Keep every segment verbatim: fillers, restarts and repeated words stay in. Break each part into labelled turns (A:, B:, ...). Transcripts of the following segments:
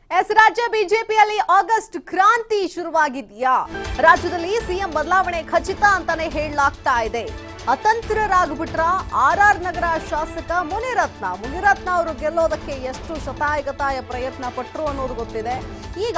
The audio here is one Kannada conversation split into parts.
A: ಎಸ್ ರಾಜ್ಯ ಬಿಜೆಪಿಯಲ್ಲಿ ಆಗಸ್ಟ್ ಕ್ರಾಂತಿ ಶುರುವಾಗಿದೆಯಾ? ರಾಜ್ಯದಲ್ಲಿ ಸಿಎಂ ಬದಲಾವಣೆ ಖಚಿತ ಅಂತಾನೆ ಹೇಳಲಾಗ್ತಾ ಇದೆ. ಅತಂತ್ರರಾಗ್ಬಿಟ್ರ ಆರ್ ಆರ್ ನಗರ ಶಾಸಕ ಮುನಿರತ್ನ ಮುನಿರತ್ನ ಅವರು ಗೆಲ್ಲೋದಕ್ಕೆ ಎಷ್ಟು ಶತಾಯಗತಾಯ ಪ್ರಯತ್ನ ಪಟ್ಟರು ಅನ್ನೋದು ಗೊತ್ತಿದೆ. ಈಗ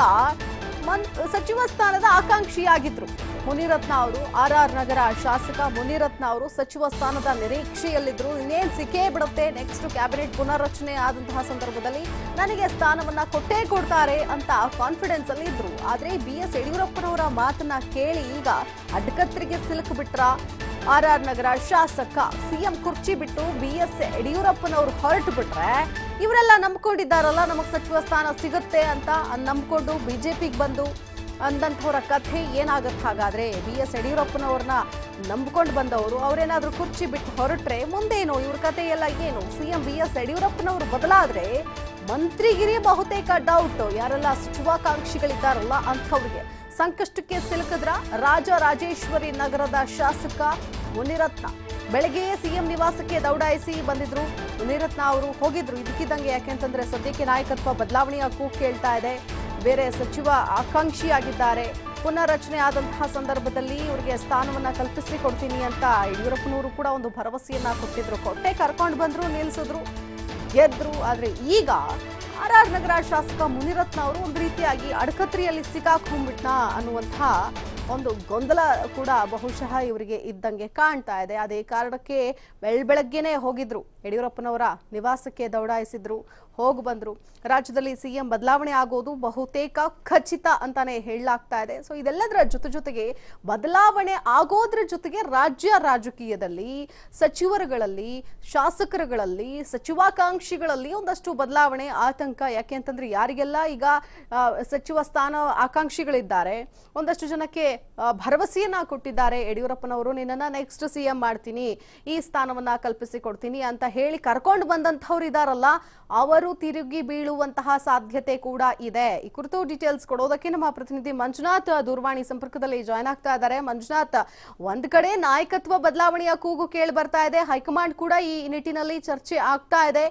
A: ಸಚಿವ ಸ್ಥಾನದ ಆಕಾಂಕ್ಷಿಯಾಗಿದ್ರು ಮುನಿರತ್ನ ಅವರು. ಆರ್ ಆರ್ ನಗರ ಶಾಸಕ ಮುನಿರತ್ನ ಅವರು ಸಚಿವ ಸ್ಥಾನದ ನಿರೀಕ್ಷೆಯಲ್ಲಿದ್ರು. ಇನ್ನೇನ್ ಸಿಕ್ಕೇ ಬಿಡುತ್ತೆ, ನೆಕ್ಸ್ಟ್ ಕ್ಯಾಬಿನೆಟ್ ಪುನರ್ರಚನೆ ಆದಂತಹ ಸಂದರ್ಭದಲ್ಲಿ ನನಗೆ ಸ್ಥಾನವನ್ನ ಕೊಟ್ಟೇ ಕೊಡ್ತಾರೆ ಅಂತ ಕಾನ್ಫಿಡೆನ್ಸ್ ಅಲ್ಲಿ ಇದ್ರು. ಆದ್ರೆ ಬಿ ಎಸ್ ಯಡಿಯೂರಪ್ಪನವರ ಮಾತನ್ನ ಕೇಳಿ ಈಗ ಅಡ್ಕತ್ರಿಗೆ ಸಿಲುಕು ಬಿಟ್ರ ಆರ್ ಆರ್ ನಗರ ಶಾಸಕ. ಸಿಎಂ ಕುರ್ಚಿ ಬಿಟ್ಟು ಬಿ ಎಸ್ ಯಡಿಯೂರಪ್ಪನವರು ಹೊರಟು ಬಿಟ್ರೆ ಇವರೆಲ್ಲ ನಂಬ್ಕೊಂಡಿದ್ದಾರಲ್ಲ ನಮಗ್ ಸಚಿವ ಸ್ಥಾನ ಸಿಗುತ್ತೆ ಅಂತ ನಂಬ್ಕೊಂಡು ಬಿಜೆಪಿಗೆ ಬಂದು ಅಂದಂಥವರ ಕಥೆ ಏನಾಗತ್ತೆ? ಹಾಗಾದ್ರೆ ಬಿ ಎಸ್ ಯಡಿಯೂರಪ್ಪನವ್ರನ್ನ ನಂಬ್ಕೊಂಡು ಬಂದವರು ಅವರೇನಾದ್ರೂ ಕುರ್ಚಿ ಬಿಟ್ಟು ಹೊರಟ್ರೆ ಮುಂದೇನು ಇವ್ರ ಕಥೆ ಎಲ್ಲ ಏನು? ಸಿಎಂ ಬಿ ಎಸ್ ಯಡಿಯೂರಪ್ಪನವರು ಬದಲಾದ್ರೆ ಮಂತ್ರಿಗಿರಿ ಬಹುತೇಕ ಡೌಟ್. ಯಾರೆಲ್ಲ ಸಚಿವಾಕಾಂಕ್ಷಿಗಳಿದ್ದಾರಲ್ಲ ಅಂಥವ್ರಿಗೆ ಸಂಕಷ್ಟಕ್ಕೆ ಸಿಲುಕಿದ್ರ ರಾಜರಾಜೇಶ್ವರಿ ನಗರದ ಶಾಸಕ ಮುನಿರತ್ನ. ಬೆಳಗ್ಗೆಯೇ ಸಿಎಂ ನಿವಾಸಕ್ಕೆ ದೌಡಾಯಿಸಿ ಬಂದಿದ್ರು ಮುನಿರತ್ನ ಅವರು. ಹೋಗಿದ್ರು ಇದಕ್ಕಿದ್ದಂಗೆ, ಯಾಕೆಂತಂದ್ರೆ ಸದ್ಯಕ್ಕೆ ನಾಯಕತ್ವ ಬದಲಾವಣೆಯ ಕೂಗು ಕೇಳ್ತಾ ಇದೆ. ಬೇರೆ ಸಚಿವ ಆಕಾಂಕ್ಷಿಯಾಗಿದ್ದಾರೆ. ಪುನರ್ರಚನೆ ಆದಂತಹ ಸಂದರ್ಭದಲ್ಲಿ ಇವರಿಗೆ ಸ್ಥಾನವನ್ನ ಕಲ್ಪಿಸಿ ಕೊಡ್ತೀನಿ ಅಂತ ಯಡಿಯೂರಪ್ಪನವರು ಕೂಡ ಒಂದು ಭರವಸೆಯನ್ನ ಕೊಟ್ಟಿದ್ರು. ಕೊಟ್ಟೆ ಕರ್ಕೊಂಡು ಬಂದ್ರು, ನಿಲ್ಸಿದ್ರು, ಗೆದ್ರು. ಆದ್ರೆ ಈಗ ಆರ್ ಆರ್ ನಗರ ಶಾಸಕ ಮುನಿರತ್ನ ಅವರು ಒಂದು ರೀತಿಯಾಗಿ ಅಡಕತ್ರಿಯಲ್ಲಿ ಸಿಕ್ಕಾಕೊಂಡ್ಬಿಟ್ನಾ ಅನ್ನುವಂತಹ ಒಂದು ಗೊಂದಲ ಕೂಡ ಬಹುಶಃ ಇವರಿಗೆ ಇದ್ದಂಗೆ ಕಾಣ್ತಾ ಇದೆ. ಅದೇ ಕಾರಣಕ್ಕೆ ಬೆಳ್ ಬೆಳಗ್ಗೆನೆ ಹೋಗಿದ್ರು ಯಡಿಯೂರಪ್ಪನವರ ನಿವಾಸಕ್ಕೆ ದೌಡಾಯಿಸಿದ್ರು, ಹೋಗಿ ಬಂದ್ರು. ರಾಜ್ಯದಲ್ಲಿ ಸಿಎಂ ಬದಲಾವಣೆ ಆಗೋದು ಬಹುತೇಕ ಖಚಿತ ಅಂತಾನೆ ಹೇಳಲಾಗ್ತಾ ಇದೆ. ಸೊ ಇದೆಲ್ಲದರ ಜೊತೆ ಜೊತೆಗೆ ಬದಲಾವಣೆ ಆಗೋದ್ರ ಜೊತೆಗೆ ರಾಜ್ಯ ರಾಜಕೀಯದಲ್ಲಿ ಸಚಿವರುಗಳಲ್ಲಿ, ಶಾಸಕರುಗಳಲ್ಲಿ, ಸಚಿವಾಕಾಂಕ್ಷಿಗಳಲ್ಲಿ ಒಂದಷ್ಟು ಬದಲಾವಣೆ ಆತಂಕ. ಯಾಕೆ ಅಂತಂದ್ರೆ ಯಾರಿಗೆಲ್ಲ ಈಗ ಸಚಿವ ಸ್ಥಾನ ಆಕಾಂಕ್ಷಿಗಳಿದ್ದಾರೆ, ಒಂದಷ್ಟು ಜನಕ್ಕೆ ಭರವಸೆಯನ್ನ ಕೊಟ್ಟಿದ್ದಾರೆ ಯಡಿಯೂರಪ್ಪನವರು, ನಿನ್ನನ್ನ ನೆಕ್ಸ್ಟ್ ಸಿಎಂ ಮಾಡ್ತೀನಿ, ಈ ಸ್ಥಾನವನ್ನ ಕಲ್ಪಿಸಿ ಕೊಡ್ತೀನಿ ಅಂತ ಹೇಳಿ ಕರ್ಕೊಂಡು ಬಂದಂಥವ್ರು ಇದಾರಲ್ಲ, ಅವರು ತಿರುಗಿ ಬೀಳುವಂತಹ ಸಾಧ್ಯತೆ ಕೂಡ ಇದೆ. ಈ ಕುರಿತು ಡೀಟೇಲ್ಸ್ ಕೊಡೋದಕ್ಕೆ ನಮ್ಮ ಪ್ರತಿನಿಧಿ ಮಂಜುನಾಥ್ ದೂರವಾಣಿ ಸಂಪರ್ಕದಲ್ಲಿ ಜಾಯ್ನ್ ಆಗ್ತಾ ಇದ್ದಾರೆ. ಮಂಜುನಾಥ್, ಒಂದ್ ಕಡೆ ನಾಯಕತ್ವ ಬದಲಾವಣೆಯ ಕೂಗು ಕೇಳಿ ಬರ್ತಾ ಇದೆ, ಹೈಕಮಾಂಡ್ ಕೂಡ ಈ ನಿಟ್ಟಿನಲ್ಲಿ ಚರ್ಚೆ ಆಗ್ತಾ ಇದೆ.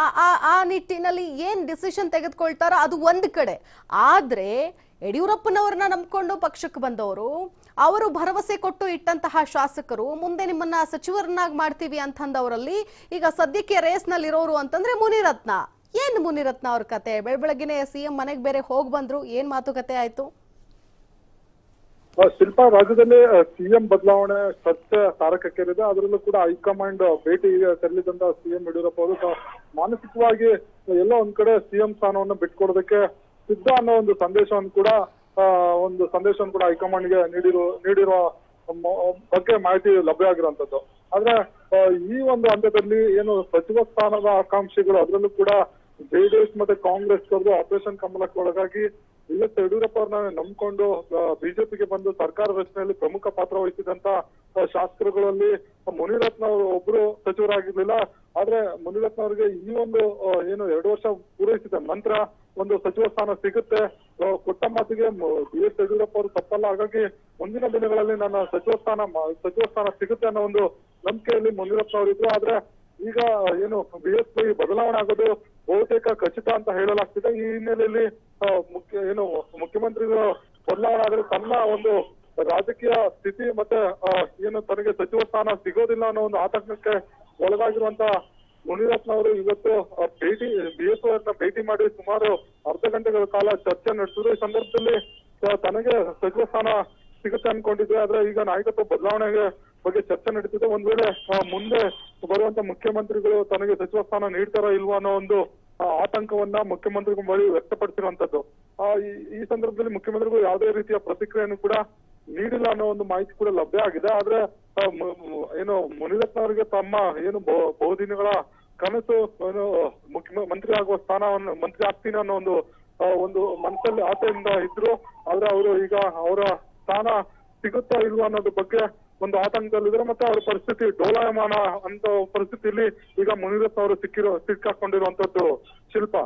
A: ಆ ನಿಟ್ಟಿನಲ್ಲಿ ಏನ್ ಡಿಸಿಷನ್ ತೆಗೆದುಕೊಳ್ತಾರೋ ಅದು ಒಂದ್ ಕಡೆ. ಆದ್ರೆ ಯಡಿಯೂರಪ್ಪನವ್ರನ್ನ ನಂಬ್ಕೊಂಡು ಪಕ್ಷಕ್ಕೆ ಬಂದವರು, ಅವರು ಭರವಸೆ ಕೊಟ್ಟು ಇಟ್ಟಂತಹ ಶಾಸಕರು, ಮುಂದೆ ನಿಮ್ಮನ್ನ ಸಚಿವರನ್ನಾಗಿ ಮಾಡ್ತೀವಿ ಅಂತಂದವರಲ್ಲಿ ಈಗ ಸದ್ಯಕ್ಕೆ ರೇಸ್ ನಲ್ಲಿ ಇರೋರು ಅಂತಂದ್ರೆ ಮುನಿರತ್ನ. ಏನ್ ಮುನಿರತ್ನ ಅವ್ರ ಕತೆ? ಬೆಳ ಬೆಳಗ್ಗೆನೆ ಸಿಎಂ ಮನೆಗೆ ಬೇರೆ ಹೋಗಿ ಬಂದ್ರು, ಏನ್ ಮಾತುಕತೆ ಆಯ್ತು?
B: ಶಿಲ್ಪಾ, ರಾಜ್ಯದಲ್ಲಿ ಸಿಎಂ ಬದಲಾವಣೆ ಚರ್ಚೆ ತಾರಕಕ್ಕೇರಿದೆ. ಅದರಲ್ಲೂ ಕೂಡ ಹೈಕಮಾಂಡ್ ಭೇಟಿ ತೆರಳಿದಂತ ಸಿಎಂ ಯಡಿಯೂರಪ್ಪ ಅವರು ಮಾನಸಿಕವಾಗಿ ಎಲ್ಲೋ ಒಂದ್ ಕಡೆ ಸಿಎಂ ಸ್ಥಾನವನ್ನು ಬಿಟ್ಕೊಡೋದಕ್ಕೆ ಸಿದ್ಧ ಅನ್ನೋ ಒಂದು ಸಂದೇಶವನ್ನು ಕೂಡ ಒಂದು ಸಂದೇಶವನ್ನು ಕೂಡ ಹೈಕಮಾಂಡ್ಗೆ ನೀಡಿರೋ ನೀಡಿರುವ ಬಗ್ಗೆ ಮಾಹಿತಿ ಲಭ್ಯ ಆಗಿರುವಂತದ್ದು. ಆದ್ರೆ ಈ ಒಂದು ಹಂತದಲ್ಲಿ ಏನು ಸಚಿವ ಸ್ಥಾನದ ಆಕಾಂಕ್ಷಿಗಳು, ಅದರಲ್ಲೂ ಕೂಡ ಜೆಡಿಎಸ್ ಮತ್ತೆ ಕಾಂಗ್ರೆಸ್ ಅವರು ಆಪರೇಷನ್ ಕಮಲಕ್ಕೆ ಒಳಗಾಗಿ ಬಿ ಎಸ್ ಯಡಿಯೂರಪ್ಪ ಅವ್ರನ್ನ ನಂಬ್ಕೊಂಡು ಬಿಜೆಪಿಗೆ ಬಂದು ಸರ್ಕಾರ ರಚನೆಯಲ್ಲಿ ಪ್ರಮುಖ ಪಾತ್ರ ವಹಿಸಿದಂತ ಶಾಸಕರುಗಳಲ್ಲಿ ಮುನಿರತ್ನ ಅವರು ಒಬ್ರು ಸಚಿವರಾಗಿರ್ಲಿಲ್ಲ. ಆದ್ರೆ ಮುನಿರತ್ನ ಅವರಿಗೆ ಈ ಒಂದು ಏನು ಎರಡು ವರ್ಷ ಪೂರೈಸಿದ ನಂತರ ಒಂದು ಸಚಿವ ಸ್ಥಾನ ಸಿಗುತ್ತೆ, ಕೊಟ್ಟ ಮಾತಿಗೆ ಬಿ ಎಸ್ ಯಡಿಯೂರಪ್ಪ ಅವರು ತಪ್ಪಲ್ಲ. ಹಾಗಾಗಿ ಮುಂದಿನ ದಿನಗಳಲ್ಲಿ ನನ್ನ ಸಚಿವ ಸ್ಥಾನ ಸಚಿವ ಸ್ಥಾನ ಸಿಗುತ್ತೆ ಅನ್ನೋ ಒಂದು ನಂಬಿಕೆಯಲ್ಲಿ ಮುನಿರತ್ನ ಅವರಿದ್ರು. ಆದ್ರೆ ಈಗ ಏನು ಬಿ ಎಸ್ ವೈ ಬದಲಾವಣೆ ಆಗೋದು ಬಹುತೇಕ ಖಚಿತ ಅಂತ ಹೇಳಲಾಗ್ತಿದೆ. ಈ ಹಿನ್ನೆಲೆಯಲ್ಲಿ ಮುಖ್ಯ ಏನು ಮುಖ್ಯಮಂತ್ರಿಗಳು ಬದಲಾವಣೆ ಆದ್ರೆ ತನ್ನ ಒಂದು ರಾಜಕೀಯ ಸ್ಥಿತಿ ಮತ್ತೆ ಏನು ತನಗೆ ಸಚಿವ ಸ್ಥಾನ ಸಿಗೋದಿಲ್ಲ ಅನ್ನೋ ಒಂದು ಆತಂಕಕ್ಕೆ ಒಳಗಾಗಿರುವಂತ ಮುನಿರತ್ನ ಅವರು ಇವತ್ತು ಭೇಟಿ ಬಿ ಎಸ್ ವೈ ಅವ್ರನ್ನ ಭೇಟಿ ಮಾಡಿ ಸುಮಾರು ಅರ್ಧ ಗಂಟೆಗಳ ಕಾಲ ಚರ್ಚೆ ನಡೆಸಿದ್ರು. ಈ ಸಂದರ್ಭದಲ್ಲಿ ತನಗೆ ಸಚಿವ ಸ್ಥಾನ ಸಿಗುತ್ತೆ ಅನ್ಕೊಂಡಿದ್ರೆ, ಆದ್ರೆ ಈಗ ನಾಯಕತ್ವ ಬದಲಾವಣೆಗೆ ಬಗ್ಗೆ ಚರ್ಚೆ ನಡೀತಿದೆ. ಒಂದ್ ವೇಳೆ ಮುಂದೆ ಬರುವಂತ ಮುಖ್ಯಮಂತ್ರಿಗಳು ತನಗೆ ಸಚಿವ ಸ್ಥಾನ ನೀಡ್ತಾರೋ ಇಲ್ವಾ ಅನ್ನೋ ಒಂದು ಆತಂಕವನ್ನ ಮುಖ್ಯಮಂತ್ರಿಗಳ ಬಳಿ ವ್ಯಕ್ತಪಡಿಸಿರುವಂತದ್ದು. ಈ ಸಂದರ್ಭದಲ್ಲಿ ಮುಖ್ಯಮಂತ್ರಿಗಳು ಯಾವುದೇ ರೀತಿಯ ಪ್ರತಿಕ್ರಿಯೆಯನ್ನು ಕೂಡ ನೀಡಿಲ್ಲ ಅನ್ನೋ ಒಂದು ಮಾಹಿತಿ ಕೂಡ ಲಭ್ಯ ಆಗಿದೆ. ಆದ್ರೆ ಏನು ಮುನಿರತ್ನ ಅವರಿಗೆ ತಮ್ಮ ಏನು ಬಹುದಿನಗಳ ಕನಸು ಏನು ಮುಖ್ಯಮಂತ್ರಿ ಆಗುವ ಸ್ಥಾನವನ್ನು ಮಂತ್ರಿ ಆಗ್ತೀನಿ ಅನ್ನೋ ಒಂದು ಒಂದು ಮನಸ್ಸಲ್ಲಿ ಆಸೆಯಿಂದ ಇದ್ರು. ಆದ್ರೆ ಅವರು ಈಗ ಅವರ ಸ್ಥಾನ ಸಿಗುತ್ತಾ ಇಲ್ವಾ ಅನ್ನೋದ್ರ ಬಗ್ಗೆ ಒಂದು ಆತಂಕದಲ್ಲಿದ್ದಾರೆ. ಮತ್ತೆ ಅವರ ಪರಿಸ್ಥಿತಿ ಡೋಲಾಯಮಾನ ಅಂತ ಪರಿಸ್ಥಿತಿಯಲ್ಲಿ ಈಗ ಮುನಿರತ್ನ ಅವರು ಸಿಕ್ಕಿರೋ ಸಿಕ್ಕಾಕೊಂಡಿರುವಂತದ್ದು. ಶಿಲ್ಪಾ,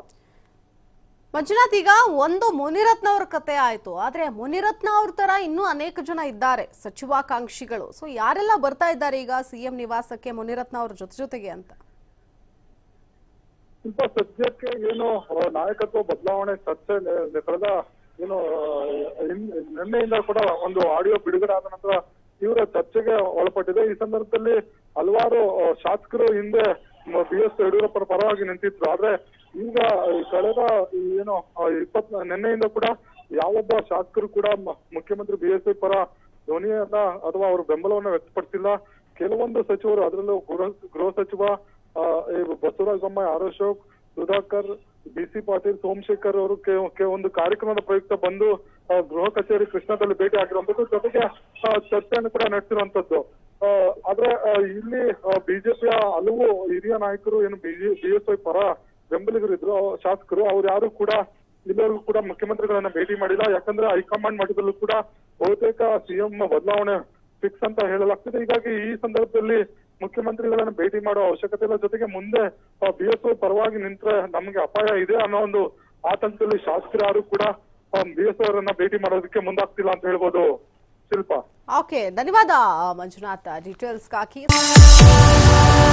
A: ಮಂಜುನಾಥ್, ಈಗ ಒಂದು ಮುನಿರತ್ನ ಅವ್ರ ಕತೆ ಆಯ್ತು. ಆದ್ರೆ ಮುನಿರತ್ನ ಅವ್ರ ತರ ಇನ್ನೂ ಅನೇಕ ಜನ ಇದ್ದಾರೆ ಸಚಿವಾಕಾಂಕ್ಷಿಗಳು. ಸೊ ಯಾರೆಲ್ಲ ಬರ್ತಾ ಇದ್ದಾರೆ ಈಗ ಸಿಎಂ ನಿವಾಸಕ್ಕೆ ಮುನಿರತ್ನ ಅವ್ರ ಜೊತೆ ಜೊತೆಗೆ ಅಂತ?
B: ಸ್ವಲ್ಪ ಸದ್ಯಕ್ಕೆ ಏನು ನಾಯಕತ್ವ ಬದಲಾವಣೆ ಚರ್ಚೆ ಕಳೆದ ಏನು ನಿನ್ನೆಯಿಂದ ಕೂಡ ಒಂದು ಆಡಿಯೋ ಬಿಡುಗಡೆ ಆದ ನಂತರ ತೀವ್ರ ಚರ್ಚೆಗೆ ಒಳಪಟ್ಟಿದೆ. ಈ ಸಂದರ್ಭದಲ್ಲಿ ಹಲವಾರು ಶಾಸಕರು ಹಿಂದೆ ಬಿ ಎಸ್ ಯಡಿಯೂರಪ್ಪರ ಪರವಾಗಿ ನಿಂತಿದ್ರು. ಆದ್ರೆ ಈಗ ಕಳೆದ ಏನು ಇಪ್ಪತ್ ನಿನ್ನೆಯಿಂದ ಕೂಡ ಯಾವೊಬ್ಬ ಶಾಸಕರು ಕೂಡ ಮುಖ್ಯಮಂತ್ರಿ ಬಿ ಎಸ್ ವೈ ಪರ ಧ್ವನಿಯನ್ನ ಅಥವಾ ಅವರ ಬೆಂಬಲವನ್ನ ವ್ಯಕ್ತಪಡಿಸಿಲ್ಲ. ಕೆಲವೊಂದು ಸಚಿವರು, ಅದರಲ್ಲೂ ಗೃಹ ಗೃಹ ಸಚಿವ Basavaraja Bommai, R Ashok, Sudhakar, B C Patil, Somashekar ಅವರು ಒಂದು ಕಾರ್ಯಕ್ರಮದ ಪ್ರಯುಕ್ತ ಬಂದು ಗೃಹ ಕಚೇರಿ ಕೃಷ್ಣದಲ್ಲಿ ಭೇಟಿ ಆಗಿರುವಂತದ್ದು, ಜೊತೆಗೆ ಚರ್ಚೆಯನ್ನು ಕೂಡ ನಡೆಸಿರುವಂತದ್ದು. ಆದ್ರೆ ಇಲ್ಲಿ ಬಿಜೆಪಿಯ ಹಲವು ಹಿರಿಯ ನಾಯಕರು ಏನು ಬಿಜೆ ಬಿ ಎಸ್ ವೈ ಪರ ಬೆಂಬಲಿಗರಿದ್ರು, ಶಾಸಕರು, ಅವ್ರು ಯಾರು ಕೂಡ ಇಲ್ಲಿವರೆಗೂ ಕೂಡ ಮುಖ್ಯಮಂತ್ರಿಗಳನ್ನ ಭೇಟಿ ಮಾಡಿಲ್ಲ. ಯಾಕಂದ್ರೆ ಹೈಕಮಾಂಡ್ ಮಟ್ಟದಲ್ಲೂ ಕೂಡ ಬಹುತೇಕ ಸಿಎಂ ಬದಲಾವಣೆ ಫಿಕ್ಸ್ ಅಂತ ಹೇಳಲಾಗ್ತದೆ. ಹೀಗಾಗಿ ಈ ಸಂದರ್ಭದಲ್ಲಿ ಮುಖ್ಯಮಂತ್ರಿಗಳನ್ನ ಭೇಟಿ ಮಾಡುವ ಅವಶ್ಯಕತೆ ಇಲ್ಲ. ಜೊತೆಗೆ ಮುಂದೆ ಬಿ ಎಸ್ ವೈ ಪರವಾಗಿ ನಿಂತ್ರೆ ನಮಗೆ ಅಪಾಯ ಇದೆ ಅನ್ನೋ ಒಂದು ಆತಂಕದಲ್ಲಿ ಶಾಸಕರು ಯಾರು ಕೂಡ ಬಿ ಎಸ್ ವೈ ಅವರನ್ನ ಭೇಟಿ ಮಾಡೋದಕ್ಕೆ ಮುಂದಾಗ್ತಿಲ್ಲ ಅಂತ ಹೇಳ್ಬೋದು. ಶಿಲ್ಪ.
A: ಓಕೆ, ಧನ್ಯವಾದ ಮಂಜುನಾಥ್ ಡೀಟೇಲ್ಸ್ಗಾಗಿ.